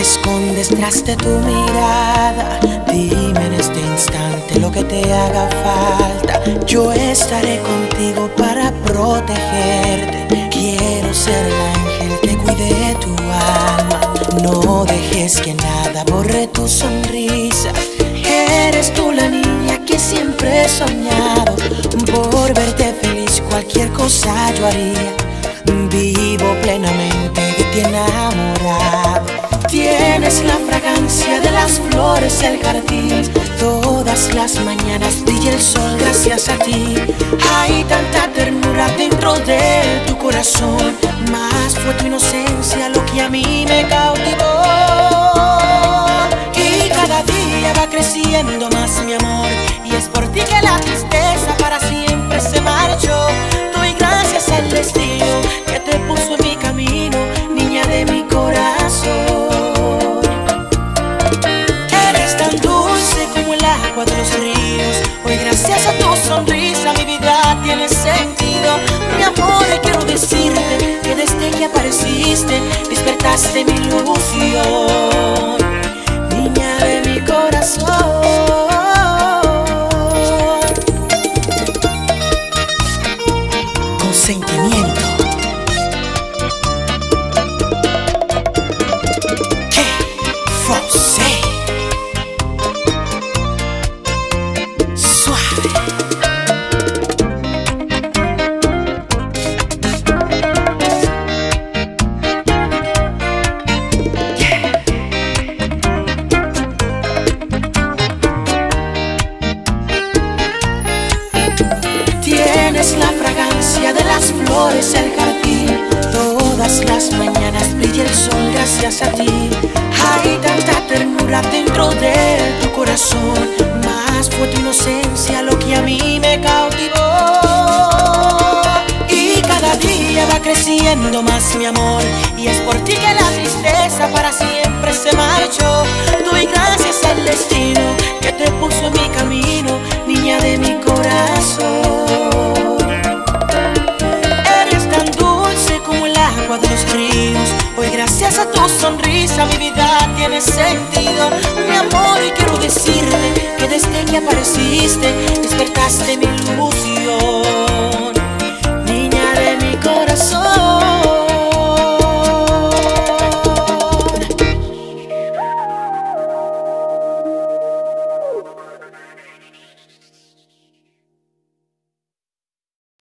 escondes tras de tu mirada. Dime en este instante lo que te haga falta. Yo estaré contigo para protegerte. Quiero ser el ángel que cuide tu alma. No dejes que nada borre tu sonrisa. Eres tú la niña que siempre he soñado. Por verte feliz cualquier cosa yo haría. Vivo plenamente de ti enamorado. Tienes la fragancia de las flores del jardín. Todas las mañanas brilla el sol gracias a ti. Hay tanta ternura dentro de tu corazón. Más fue tu inocencia lo que a mí me cautivó. Y cada día va creciendo más mi amor. Y es por ti que la tristeza para siempre se marchó. Doy gracias al destino que te puso en mi camino, niña de mi corazón. Eres tan dulce como el agua de los ríos. Hoy gracias a tu sonrisa mi vida tiene sentido. Mi amor, quiero decirte que desde que apareciste despertaste mi ilusión, niña de mi corazón. Sentimiento. Que Frosé. Suave. Yeah. Tienes la fragancia de las flores del jardín. Todas las mañanas brilla el sol gracias a ti. Hay tanta ternura dentro de tu corazón. Más fue tu inocencia lo que a mí me cautivó. Y cada día va creciendo más mi amor. Y es por ti que la tristeza para siempre se marchó. Doy gracias al destino que te puso en mi camino, niña de mi corazón. Eres tan dulce como el agua de los ríos. Hoy gracias a tu sonrisa mi vida tiene sentido. Mi amor, y quiero decirte que desde que apareciste despertaste mi ilusión.